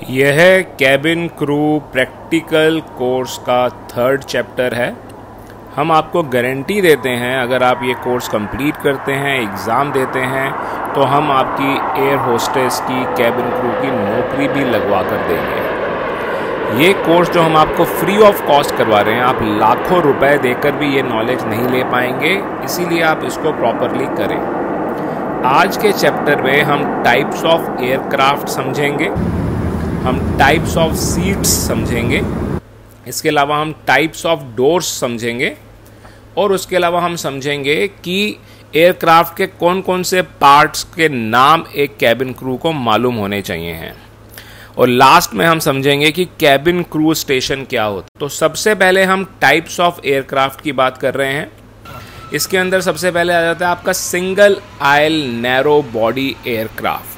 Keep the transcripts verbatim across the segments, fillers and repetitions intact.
यह cabin crew practical course का third chapter है। हम आपको गारंटी देते हैं अगर आप ये कोर्स कंप्लीट करते हैं, एग्ज़ाम देते हैं, तो हम आपकी एयर होस्टेस की कैबिन क्रू की नौकरी भी लगवा कर देंगे। ये कोर्स जो हम आपको फ्री ऑफ कॉस्ट करवा रहे हैं, आप लाखों रुपए देकर भी ये नॉलेज नहीं ले पाएंगे, इसीलिए आप इसको प्रॉपरली करें। आज के चैप्टर में हम टाइप्स ऑफ एयरक्राफ्ट समझेंगे, हम टाइप्स ऑफ सीट्स समझेंगे, इसके अलावा हम टाइप्स ऑफ डोर्स समझेंगे और उसके अलावा हम समझेंगे कि एयरक्राफ्ट के कौन कौन से पार्ट्स के नाम एक कैबिन क्रू को मालूम होने चाहिए हैं। और लास्ट में हम समझेंगे कि कैबिन क्रू स्टेशन क्या होता है। तो सबसे पहले हम टाइप्स ऑफ एयरक्राफ्ट की बात कर रहे हैं। इसके अंदर सबसे पहले आ जाता है आपका single aisle narrow body aircraft.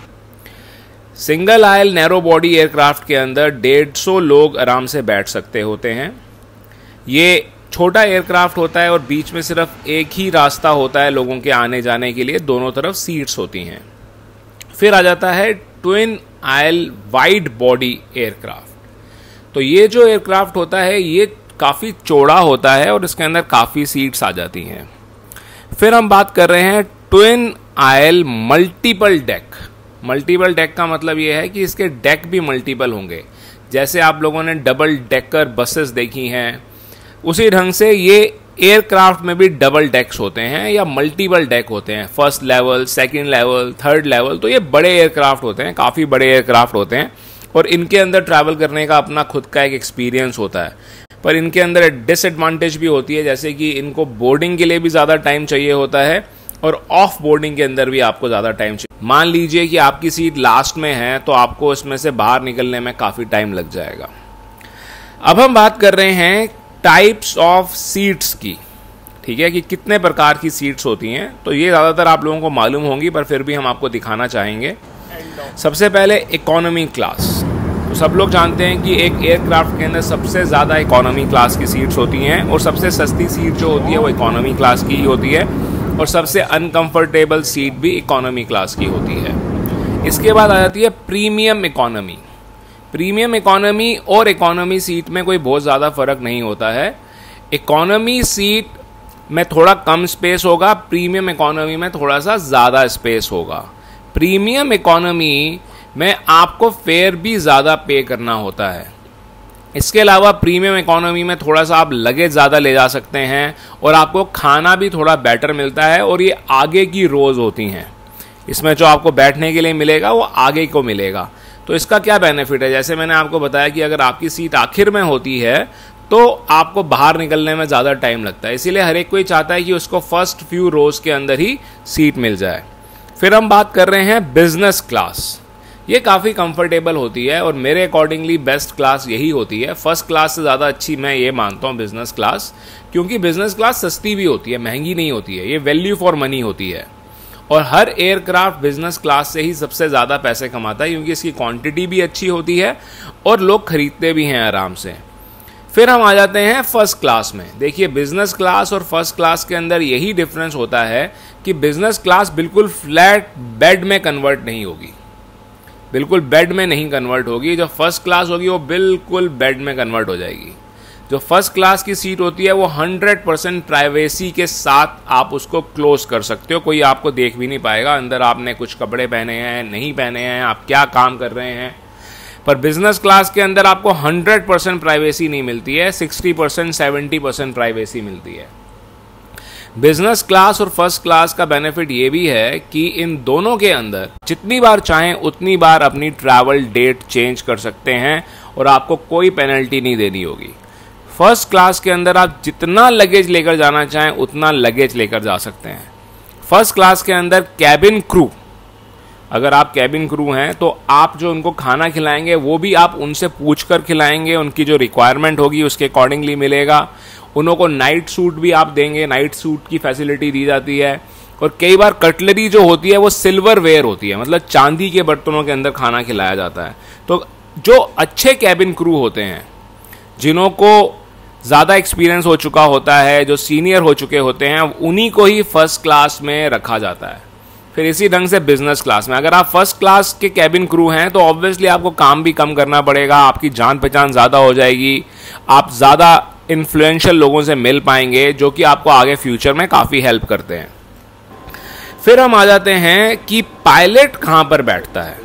Single aisle narrow body aircraft के अंदर डेढ़ सौ लोग आराम से बैठ सकते होते हैं। ये छोटा एयरक्राफ्ट होता है और बीच में सिर्फ एक ही रास्ता होता है लोगों के आने जाने के लिए, दोनों तरफ सीट्स होती हैं। फिर आ जाता है twin aisle wide body aircraft. तो ये जो एयरक्राफ्ट होता है ये काफ़ी चौड़ा होता है और इसके अंदर काफ़ी सीट्स आ जाती हैं। फिर हम बात कर रहे हैं twin aisle multiple deck. Multiple deck का मतलब ये है कि इसके डेक भी मल्टीपल होंगे। जैसे आप लोगों ने डबल डेकर बसेस देखी हैं, उसी ढंग से ये एयरक्राफ्ट में भी डबल डेक्स होते हैं या मल्टीपल डेक होते हैं। First level, second level, third level. तो ये बड़े एयरक्राफ्ट होते हैं, काफ़ी बड़े एयरक्राफ्ट होते हैं और इनके अंदर ट्रैवल करने का अपना खुद का एक एक्सपीरियंस होता है। पर इनके अंदर डिसएडवांटेज भी होती है, जैसे कि इनको बोर्डिंग के लिए भी ज़्यादा टाइम चाहिए होता है और ऑफ बोर्डिंग के अंदर भी आपको ज़्यादा टाइम चाहिए। मान लीजिए कि आपकी सीट लास्ट में है तो आपको इसमें से बाहर निकलने में काफ़ी टाइम लग जाएगा। अब हम बात कर रहे हैं टाइप्स ऑफ सीट्स की, ठीक है, कि कितने प्रकार की सीट्स होती हैं। तो ये ज़्यादातर आप लोगों को मालूम होंगी, पर फिर भी हम आपको दिखाना चाहेंगे। सबसे पहले इकोनॉमी क्लास। तो सब लोग जानते हैं कि एक एयरक्राफ्ट के अंदर सबसे ज़्यादा इकोनॉमी क्लास की सीट्स होती हैं और सबसे सस्ती सीट जो होती है वो इकोनॉमी क्लास की ही होती है और सबसे अनकंफर्टेबल सीट भी इकोनॉमी क्लास की होती है। इसके बाद आ जाती है प्रीमियम इकोनॉमी। प्रीमियम इकोनॉमी और इकोनॉमी सीट में कोई बहुत ज़्यादा फ़र्क नहीं होता है। इकोनॉमी सीट में थोड़ा कम स्पेस होगा, प्रीमियम इकोनॉमी में थोड़ा सा ज़्यादा स्पेस होगा। प्रीमियम इकोनॉमी में आपको फेयर भी ज़्यादा पे करना होता है। इसके अलावा प्रीमियम इकोनॉमी में थोड़ा सा आप लगेज ज़्यादा ले जा सकते हैं और आपको खाना भी थोड़ा बेटर मिलता है और ये आगे की रोज़ होती हैं। इसमें जो आपको बैठने के लिए मिलेगा वो आगे को मिलेगा। तो इसका क्या बेनिफिट है, जैसे मैंने आपको बताया कि अगर आपकी सीट आखिर में होती है तो आपको बाहर निकलने में ज़्यादा टाइम लगता है, इसीलिए हर एक कोई चाहता है कि उसको फर्स्ट फ्यू रोज़ के अंदर ही सीट मिल जाए। फिर हम बात कर रहे हैं बिजनेस क्लास। ये काफ़ी कंफर्टेबल होती है और मेरे अकॉर्डिंगली बेस्ट क्लास यही होती है। फर्स्ट क्लास से ज़्यादा अच्छी मैं ये मानता हूँ बिजनेस क्लास, क्योंकि बिजनेस क्लास सस्ती भी होती है, महंगी नहीं होती है, ये वैल्यू फॉर मनी होती है। और हर एयरक्राफ्ट बिजनेस क्लास से ही सबसे ज़्यादा पैसे कमाता है, क्योंकि इसकी क्वांटिटी भी अच्छी होती है और लोग खरीदते भी हैं आराम से। फिर हम आ जाते हैं फर्स्ट क्लास में। देखिए, बिजनेस क्लास और फर्स्ट क्लास के अंदर यही डिफरेंस होता है कि बिजनेस क्लास बिल्कुल फ्लैट बेड में कन्वर्ट नहीं होगी, बिल्कुल बेड में नहीं कन्वर्ट होगी। जो फर्स्ट क्लास होगी वो बिल्कुल बेड में कन्वर्ट हो जाएगी। जो फर्स्ट क्लास की सीट होती है वो हंड्रेड परसेंट प्राइवेसी के साथ आप उसको क्लोज कर सकते हो, कोई आपको देख भी नहीं पाएगा अंदर आपने कुछ कपड़े पहने हैं नहीं पहने हैं, आप क्या काम कर रहे हैं। पर बिजनेस क्लास के अंदर आपको हंड्रेड परसेंट प्राइवेसी नहीं मिलती है, sixty percent seventy percent privacy मिलती है। बिजनेस क्लास और फर्स्ट क्लास का बेनिफिट ये भी है कि इन दोनों के अंदर जितनी बार चाहें उतनी बार अपनी ट्रैवल डेट चेंज कर सकते हैं और आपको कोई पेनल्टी नहीं देनी होगी। फर्स्ट क्लास के अंदर आप जितना लगेज लेकर जाना चाहें उतना लगेज लेकर जा सकते हैं। फर्स्ट क्लास के अंदर कैबिन क्रू, अगर आप कैबिन क्रू हैं तो आप जो उनको खाना खिलाएंगे वो भी आप उनसे पूछ कर खिलाएंगे, उनकी जो रिक्वायरमेंट होगी उसके अकॉर्डिंगली मिलेगा। उनको नाइट सूट भी आप देंगे, नाइट सूट की फैसिलिटी दी जाती है। और कई बार कटलरी जो होती है वो सिल्वर वेयर होती है, मतलब चांदी के बर्तनों के अंदर खाना खिलाया जाता है। तो जो अच्छे कैबिन क्रू होते हैं, जिन्हों को ज़्यादा एक्सपीरियंस हो चुका होता है, जो सीनियर हो चुके होते हैं, उन्हीं को ही फर्स्ट क्लास में रखा जाता है। फिर इसी ढंग से बिजनेस क्लास में। अगर आप फर्स्ट क्लास के कैबिन क्रू हैं तो ऑब्वियसली आपको काम भी कम करना पड़ेगा, आपकी जान पहचान ज़्यादा हो जाएगी, आप ज़्यादा इन्फ्लुएंशियल लोगों से मिल पाएंगे जो कि आपको आगे फ्यूचर में काफ़ी हेल्प करते हैं। फिर हम आ जाते हैं कि पायलट कहाँ पर बैठता है।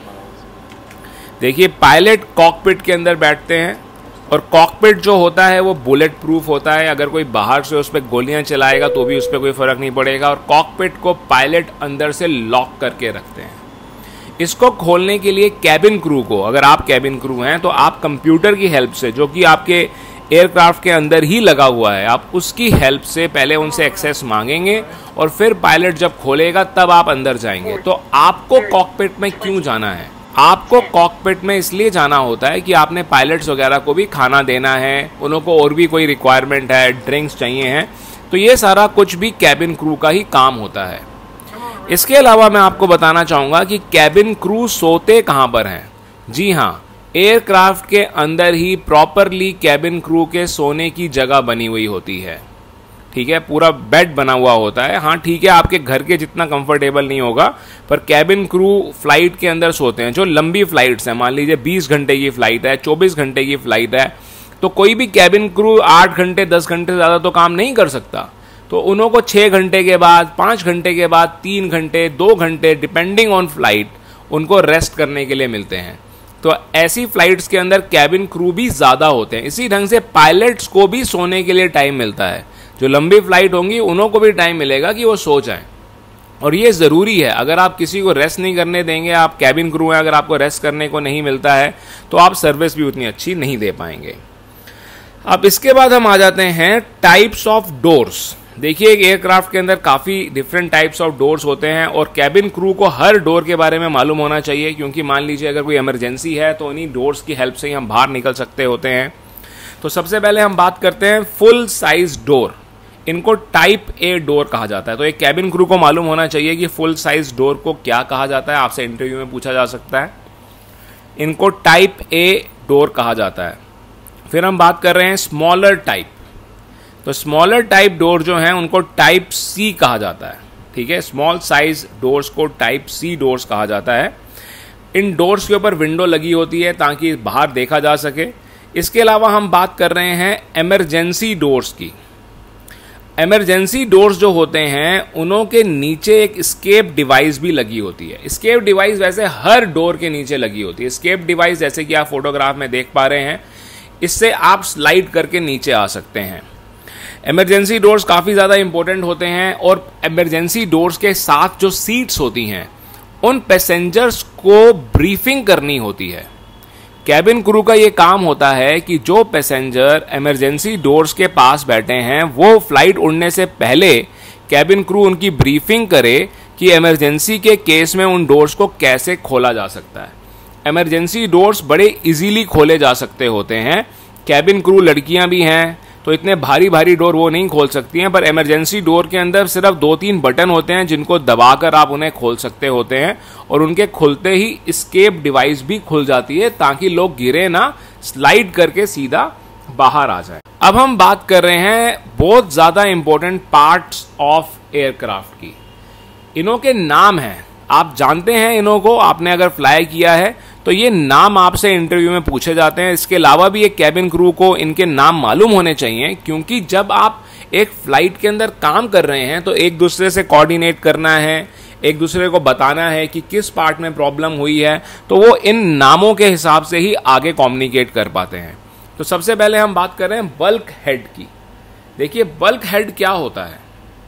देखिए, पायलट कॉकपिट के अंदर बैठते हैं और कॉकपिट जो होता है वो बुलेट प्रूफ होता है। अगर कोई बाहर से उस पर गोलियां चलाएगा तो भी उस पर कोई फर्क नहीं पड़ेगा। और कॉकपिट को पायलट अंदर से लॉक करके रखते हैं। इसको खोलने के लिए कैबिन क्रू को, अगर आप कैबिन क्रू हैं तो आप कंप्यूटर की हेल्प से, जो कि आपके एयरक्राफ्ट के अंदर ही लगा हुआ है, आप उसकी हेल्प से पहले उनसे एक्सेस मांगेंगे और फिर पायलट जब खोलेगा तब आप अंदर जाएंगे। तो आपको कॉकपिट में क्यों जाना है? आपको कॉकपिट में इसलिए जाना होता है कि आपने पायलट्स वगैरह को भी खाना देना है, उनको और भी कोई रिक्वायरमेंट है, ड्रिंक्स चाहिए हैं, तो ये सारा कुछ भी कैबिन क्रू का ही काम होता है। इसके अलावा मैं आपको बताना चाहूँगा कि कैबिन क्रू सोते कहाँ पर हैं। जी हाँ, एयरक्राफ्ट के अंदर ही प्रॉपरली कैबिन क्रू के सोने की जगह बनी हुई होती है। ठीक है, पूरा बेड बना हुआ होता है। हाँ ठीक है, आपके घर के जितना कंफर्टेबल नहीं होगा, पर कैबिन क्रू फ्लाइट के अंदर सोते हैं। जो लंबी फ्लाइट्स हैं, मान लीजिए बीस घंटे की फ्लाइट है, चौबीस घंटे की फ्लाइट है, तो कोई भी कैबिन क्रू आठ घंटे दस घंटे से ज़्यादा तो काम नहीं कर सकता। तो उन्हों को छः घंटे के बाद, पाँच घंटे के बाद, तीन घंटे, दो घंटे, डिपेंडिंग ऑन फ्लाइट, उनको रेस्ट करने के लिए मिलते हैं। तो ऐसी फ्लाइट्स के अंदर कैबिन क्रू भी ज़्यादा होते हैं। इसी ढंग से पायलट्स को भी सोने के लिए टाइम मिलता है। जो लंबी फ्लाइट होंगी उन्हों को भी टाइम मिलेगा कि वो सो जाएं, और ये ज़रूरी है। अगर आप किसी को रेस्ट नहीं करने देंगे, आप कैबिन क्रू हैं, अगर आपको रेस्ट करने को नहीं मिलता है तो आप सर्विस भी उतनी अच्छी नहीं दे पाएंगे। अब इसके बाद हम आ जाते हैं टाइप्स ऑफ डोर्स। देखिए, एक एयरक्राफ्ट के अंदर काफ़ी डिफरेंट टाइप्स ऑफ डोर्स होते हैं और कैबिन क्रू को हर डोर के बारे में मालूम होना चाहिए, क्योंकि मान लीजिए अगर कोई इमरजेंसी है तो उन्हीं डोर्स की हेल्प से ही हम बाहर निकल सकते होते हैं। तो सबसे पहले हम बात करते हैं फुल साइज डोर। इनको टाइप ए डोर कहा जाता है। तो एक कैबिन क्रू को मालूम होना चाहिए कि फुल साइज डोर को क्या कहा जाता है, आपसे इंटरव्यू में पूछा जा सकता है। इनको टाइप ए डोर कहा जाता है। फिर हम बात कर रहे हैं स्मॉलर टाइप। तो स्मॉलर टाइप डोर जो हैं उनको टाइप सी कहा जाता है। ठीक है, स्मॉल साइज डोर्स को टाइप सी डोर्स कहा जाता है। इन डोर्स के ऊपर विंडो लगी होती है ताकि बाहर देखा जा सके। इसके अलावा हम बात कर रहे हैं इमरजेंसी डोर्स की। इमरजेंसी डोर्स जो होते हैं उन्हों के नीचे एक एस्केप डिवाइस भी लगी होती है। एस्केप डिवाइस वैसे हर डोर के नीचे लगी होती है। एस्केप डिवाइस जैसे कि आप फोटोग्राफ में देख पा रहे हैं, इससे आप स्लाइड करके नीचे आ सकते हैं। इमरजेंसी डोर्स काफ़ी ज़्यादा इंपॉर्टेंट होते हैं और इमरजेंसी डोर्स के साथ जो सीट्स होती हैं उन पैसेंजर्स को ब्रीफिंग करनी होती है। कैबिन क्रू का ये काम होता है कि जो पैसेंजर इमरजेंसी डोर्स के पास बैठे हैं वो फ्लाइट उड़ने से पहले कैबिन क्रू उनकी ब्रीफिंग करे कि इमरजेंसी के केस में उन डोर्स को कैसे खोला जा सकता है। इमरजेंसी डोर्स बड़े इजीली खोले जा सकते होते हैं। कैबिन क्रू लड़कियां भी हैं तो इतने भारी भारी डोर वो नहीं खोल सकती हैं, पर इमरजेंसी डोर के अंदर सिर्फ दो तीन बटन होते हैं जिनको दबाकर आप उन्हें खोल सकते होते हैं और उनके खुलते ही एस्केप डिवाइस भी खुल जाती है ताकि लोग गिरे ना, स्लाइड करके सीधा बाहर आ जाए। अब हम बात कर रहे हैं बहुत ज़्यादा इंपॉर्टेंट पार्ट्स ऑफ एयरक्राफ्ट की। इनों के नाम हैं, आप जानते हैं इनों को, आपने अगर फ्लाई किया है तो ये नाम आपसे इंटरव्यू में पूछे जाते हैं। इसके अलावा भी एक कैबिन क्रू को इनके नाम मालूम होने चाहिए, क्योंकि जब आप एक फ्लाइट के अंदर काम कर रहे हैं तो एक दूसरे से कोऑर्डिनेट करना है, एक दूसरे को बताना है कि किस पार्ट में प्रॉब्लम हुई है, तो वो इन नामों के हिसाब से ही आगे कम्युनिकेट कर पाते हैं। तो सबसे पहले हम बात कर रहे हैं बल्क हेड की। देखिए, बल्क हेड क्या होता है।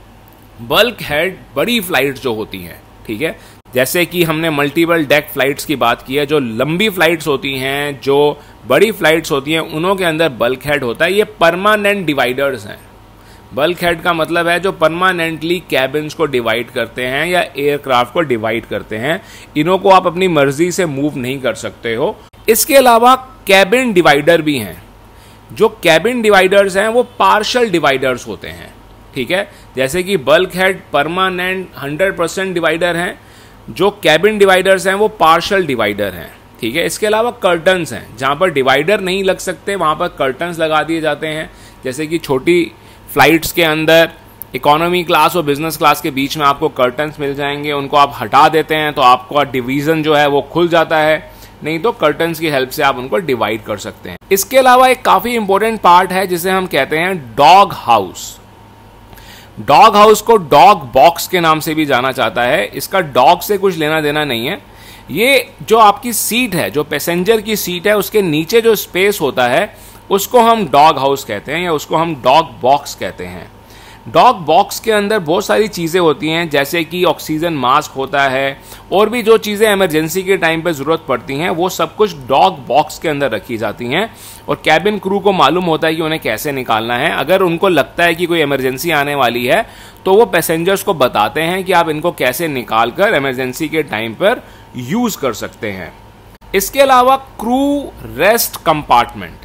बल्क हेड बड़ी फ्लाइट जो होती हैं, ठीक है, जैसे कि हमने मल्टीपल डेक फ्लाइट्स की बात की है, जो लंबी फ्लाइट्स होती हैं, जो बड़ी फ्लाइट्स होती हैं, उन्हों के अंदर बल्क हेड होता है। ये परमानेंट डिवाइडर्स हैं। बल्क हेड का मतलब है जो परमानेंटली कैबिन्स को डिवाइड करते हैं या एयरक्राफ्ट को डिवाइड करते हैं। इन्हों को आप अपनी मर्जी से मूव नहीं कर सकते हो। इसके अलावा कैबिन डिवाइडर भी हैं। जो कैबिन डिवाइडर्स हैं वो पार्शियल डिवाइडर्स होते हैं, ठीक है, जैसे कि bulkhead permanent hundred percent divider हैं, जो कैबिन डिवाइडर्स हैं वो पार्शियल डिवाइडर हैं, ठीक है। इसके अलावा कर्टन्स हैं, जहाँ पर डिवाइडर नहीं लग सकते वहाँ पर कर्टन्स लगा दिए जाते हैं। जैसे कि छोटी फ्लाइट्स के अंदर इकोनॉमी क्लास और बिजनेस क्लास के बीच में आपको कर्टन्स मिल जाएंगे, उनको आप हटा देते हैं तो आपका डिवीजन जो है वो खुल जाता है, नहीं तो कर्टन्स की हेल्प से आप उनको डिवाइड कर सकते हैं। इसके अलावा एक काफी इंपॉर्टेंट पार्ट है जिसे हम कहते हैं डॉग हाउस। डॉग हाउस को डॉग बॉक्स के नाम से भी जाना जाता है। इसका डॉग से कुछ लेना देना नहीं है। ये जो आपकी सीट है, जो पैसेंजर की सीट है, उसके नीचे जो स्पेस होता है उसको हम डॉग हाउस कहते हैं या उसको हम डॉग बॉक्स कहते हैं। डॉग बॉक्स के अंदर बहुत सारी चीज़ें होती हैं, जैसे कि ऑक्सीजन मास्क होता है और भी जो चीज़ें इमरजेंसी के टाइम पे ज़रूरत पड़ती हैं वो सब कुछ डॉग बॉक्स के अंदर रखी जाती हैं। और कैबिन क्रू को मालूम होता है कि उन्हें कैसे निकालना है। अगर उनको लगता है कि कोई इमरजेंसी आने वाली है तो वो पैसेंजर्स को बताते हैं कि आप इनको कैसे निकाल कर इमरजेंसी के टाइम पर यूज़ कर सकते हैं। इसके अलावा crew rest compartment.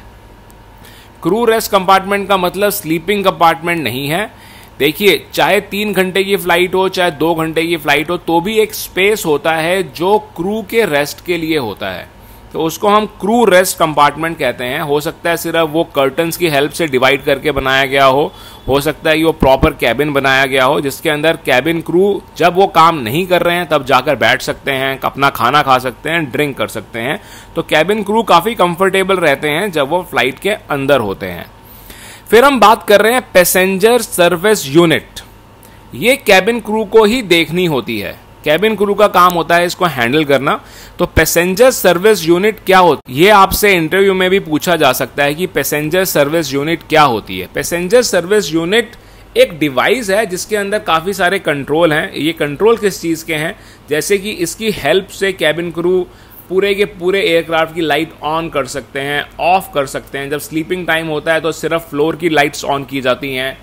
Crew rest compartment का मतलब स्लीपिंग कंपार्टमेंट नहीं है। देखिए, चाहे तीन घंटे की फ्लाइट हो चाहे दो घंटे की फ्लाइट हो, तो भी एक स्पेस होता है जो क्रू के रेस्ट के लिए होता है, तो उसको हम क्रू रेस्ट कंपार्टमेंट कहते हैं। हो सकता है सिर्फ वो कर्टन्स की हेल्प से डिवाइड करके बनाया गया हो हो सकता है कि वो प्रॉपर कैबिन बनाया गया हो जिसके अंदर कैबिन क्रू जब वो काम नहीं कर रहे हैं तब जाकर बैठ सकते हैं, अपना खाना खा सकते हैं, ड्रिंक कर सकते हैं। तो कैबिन क्रू काफ़ी कंफर्टेबल रहते हैं जब वो फ्लाइट के अंदर होते हैं। फिर हम बात कर रहे हैं पैसेंजर सर्विस यूनिट। ये कैबिन क्रू को ही देखनी होती है। कैबिन क्रू का काम होता है इसको हैंडल करना। तो पैसेंजर सर्विस यूनिट क्या होती है, ये आपसे इंटरव्यू में भी पूछा जा सकता है कि पैसेंजर सर्विस यूनिट क्या होती है। पैसेंजर सर्विस यूनिट एक डिवाइस है जिसके अंदर काफ़ी सारे कंट्रोल हैं। ये कंट्रोल किस चीज़ के हैं, जैसे कि इसकी हेल्प से कैबिन क्रू पूरे के पूरे एयरक्राफ्ट की लाइट ऑन कर सकते हैं, ऑफ कर सकते हैं। जब स्लीपिंग टाइम होता है तो सिर्फ फ्लोर की लाइट्स ऑन की जाती हैं।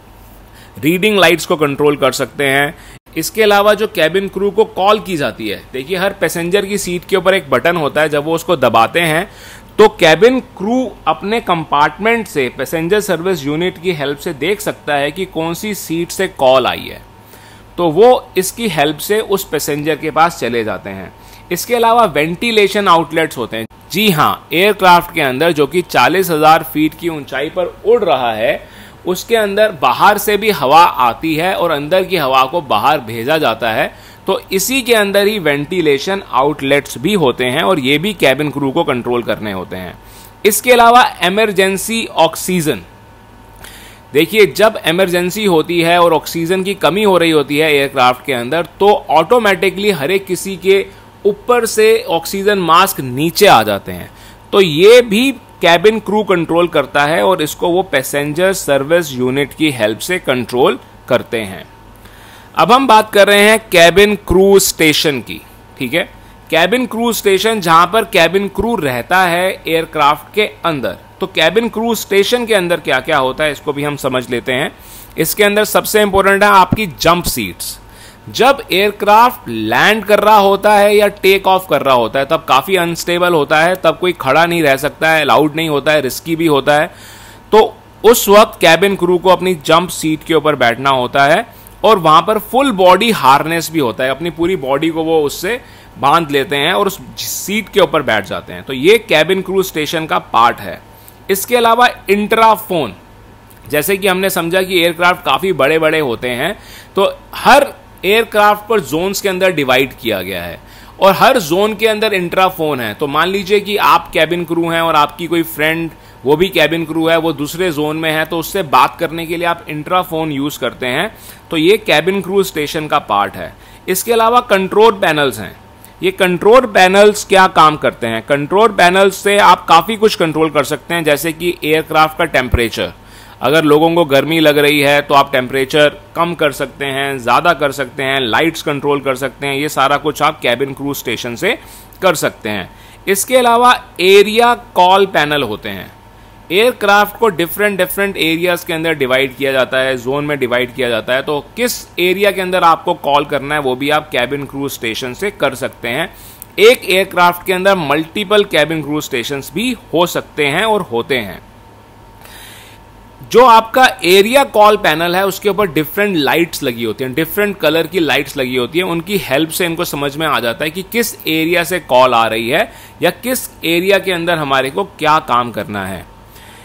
रीडिंग लाइट्स को कंट्रोल कर सकते हैं। इसके अलावा जो कैबिन क्रू को कॉल की जाती है, देखिए हर पैसेंजर की सीट के ऊपर एक बटन होता है, जब वो उसको दबाते हैं तो कैबिन क्रू अपने कंपार्टमेंट से पैसेंजर सर्विस यूनिट की हेल्प से देख सकता है कि कौन सी सीट से कॉल आई है, तो वो इसकी हेल्प से उस पैसेंजर के पास चले जाते हैं। इसके अलावा वेंटिलेशन आउटलेट्स होते हैं। जी हाँ, एयरक्राफ्ट के अंदर जो कि चालीस हजार फीट की ऊंचाई पर उड़ रहा है, उसके अंदर बाहर से भी हवा आती है और अंदर की हवा को बाहर भेजा जाता है। तो इसी के अंदर ही वेंटिलेशन आउटलेट्स भी होते हैं और ये भी कैबिन क्रू को कंट्रोल करने होते हैं। इसके अलावा इमरजेंसी ऑक्सीजन। देखिए, जब इमरजेंसी होती है और ऑक्सीजन की कमी हो रही होती है एयरक्राफ्ट के अंदर, तो ऑटोमेटिकली हर एक किसी के ऊपर से ऑक्सीजन मास्क नीचे आ जाते हैं। तो ये भी कैबिन क्रू कंट्रोल करता है और इसको वो पैसेंजर सर्विस यूनिट की हेल्प से कंट्रोल करते हैं। अब हम बात कर रहे हैं कैबिन क्रू स्टेशन की। ठीक है, कैबिन क्रू स्टेशन जहां पर कैबिन क्रू रहता है एयरक्राफ्ट के अंदर। तो कैबिन क्रू स्टेशन के अंदर क्या क्या होता है इसको भी हम समझ लेते हैं। इसके अंदर सबसे इंपॉर्टेंट है आपकी जंप सीट्स। जब एयरक्राफ्ट लैंड कर रहा होता है या टेक ऑफ कर रहा होता है तब काफ़ी अनस्टेबल होता है, तब कोई खड़ा नहीं रह सकता है, अलाउड नहीं होता है, रिस्की भी होता है। तो उस वक्त कैबिन क्रू को अपनी जंप सीट के ऊपर बैठना होता है और वहां पर फुल बॉडी हार्नेस भी होता है। अपनी पूरी बॉडी को वो उससे बांध लेते हैं और उस सीट के ऊपर बैठ जाते हैं। तो ये कैबिन क्रू स्टेशन का पार्ट है। इसके अलावा इंट्राफोन, जैसे कि हमने समझा कि एयरक्राफ्ट काफ़ी बड़े बड़े होते हैं, तो हर एयरक्राफ्ट पर जोन्स के अंदर डिवाइड किया गया है और हर जोन के अंदर इंट्राफोन है। तो मान लीजिए कि आप कैबिन क्रू हैं और आपकी कोई फ्रेंड वो भी कैबिन क्रू है, वो दूसरे जोन में है, तो उससे बात करने के लिए आप इंट्राफोन यूज करते हैं। तो ये कैबिन क्रू स्टेशन का पार्ट है। इसके अलावा कंट्रोल पैनल्स हैं। ये कंट्रोल पैनल्स क्या काम करते हैं? कंट्रोल पैनल्स से आप काफ़ी कुछ कंट्रोल कर सकते हैं, जैसे कि एयरक्राफ्ट का टेम्परेचर। अगर लोगों को गर्मी लग रही है तो आप टेम्परेचर कम कर सकते हैं, ज़्यादा कर सकते हैं, लाइट्स कंट्रोल कर सकते हैं। ये सारा कुछ आप कैबिन क्रू स्टेशन से कर सकते हैं। इसके अलावा एरिया कॉल पैनल होते हैं। एयरक्राफ्ट को डिफरेंट डिफरेंट एरियाज के अंदर डिवाइड किया जाता है, जोन में डिवाइड किया जाता है। तो किस एरिया के अंदर आपको कॉल करना है वो भी आप कैबिन क्रू स्टेशन से कर सकते हैं। एक एयरक्राफ्ट के अंदर मल्टीपल कैबिन क्रू स्टेशंस भी हो सकते हैं और होते हैं। जो आपका एरिया कॉल पैनल है उसके ऊपर डिफरेंट लाइट्स लगी होती हैं, डिफरेंट कलर की लाइट्स लगी होती हैं। उनकी हेल्प से इनको समझ में आ जाता है कि किस एरिया से कॉल आ रही है या किस एरिया के अंदर हमारे को क्या काम करना है।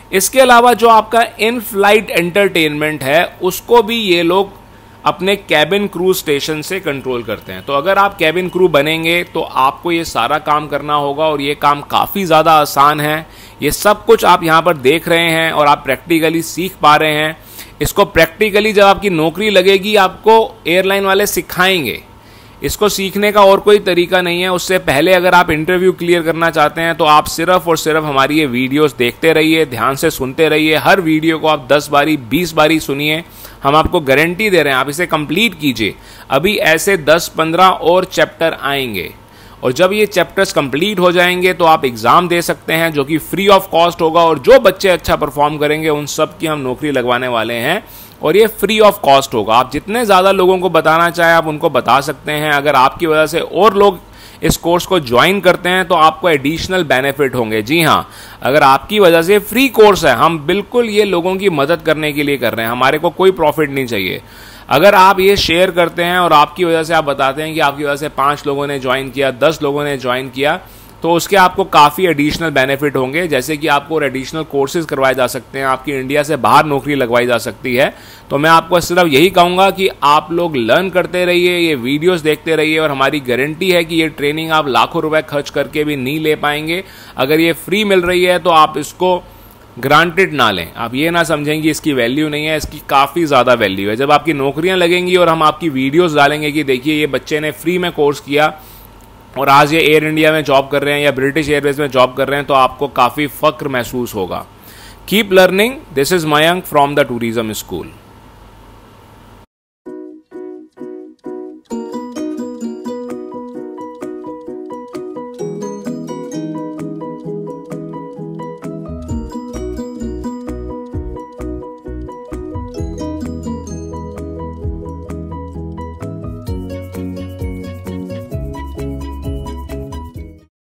इसके अलावा जो आपका इन फ्लाइट एंटरटेनमेंट है उसको भी ये लोग अपने कैबिन क्रू स्टेशन से कंट्रोल करते हैं। तो अगर आप कैबिन क्रू बनेंगे तो आपको ये सारा काम करना होगा और ये काम काफ़ी ज़्यादा आसान है। ये सब कुछ आप यहाँ पर देख रहे हैं और आप प्रैक्टिकली सीख पा रहे हैं। इसको प्रैक्टिकली जब आपकी नौकरी लगेगी आपको एयरलाइन वाले सिखाएंगे। इसको सीखने का और कोई तरीका नहीं है। उससे पहले अगर आप इंटरव्यू क्लियर करना चाहते हैं तो आप सिर्फ और सिर्फ हमारी ये वीडियोस देखते रहिए, ध्यान से सुनते रहिए। हर वीडियो को आप दस बारी बीस बारी सुनिए। हम आपको गारंटी दे रहे हैं, आप इसे कंप्लीट कीजिए। अभी ऐसे दस पंद्रह और चैप्टर आएंगे और जब ये चैप्टर्स कंप्लीट हो जाएंगे तो आप एग्जाम दे सकते हैं जो कि फ्री ऑफ कॉस्ट होगा। और जो बच्चे अच्छा परफॉर्म करेंगे उन सब की हम नौकरी लगवाने वाले हैं और ये फ्री ऑफ कॉस्ट होगा। आप जितने ज़्यादा लोगों को बताना चाहें आप उनको बता सकते हैं। अगर आपकी वजह से और लोग इस कोर्स को ज्वाइन करते हैं तो आपको एडिशनल बेनिफिट होंगे। जी हाँ, अगर आपकी वजह से फ्री कोर्स है, हम बिल्कुल ये लोगों की मदद करने के लिए कर रहे हैं, हमारे को कोई प्रॉफिट नहीं चाहिए। अगर आप ये शेयर करते हैं और आपकी वजह से आप बताते हैं कि आपकी वजह से पाँच लोगों ने ज्वाइन किया, दस लोगों ने ज्वाइन किया, तो उसके आपको काफ़ी एडिशनल बेनिफिट होंगे। जैसे कि आपको एडिशनल कोर्सेज करवाए जा सकते हैं, आपकी इंडिया से बाहर नौकरी लगवाई जा सकती है। तो मैं आपको सिर्फ यही कहूँगा कि आप लोग लर्न करते रहिए, ये वीडियोस देखते रहिए और हमारी गारंटी है कि ये ट्रेनिंग आप लाखों रुपए खर्च करके भी नहीं ले पाएंगे। अगर ये फ्री मिल रही है तो आप इसको ग्रांटेड ना लें। आप ये ना समझें कि इसकी वैल्यू नहीं है, इसकी काफ़ी ज़्यादा वैल्यू है। जब आपकी नौकरियाँ लगेंगी और हम आपकी वीडियोज़ डालेंगे कि देखिए ये बच्चे ने फ्री में कोर्स किया और आज ये एयर इंडिया में जॉब कर रहे हैं या ब्रिटिश एयरवेज में जॉब कर रहे हैं, तो आपको काफ़ी फक्र महसूस होगा। Keep learning. This is Mayank from the tourism school.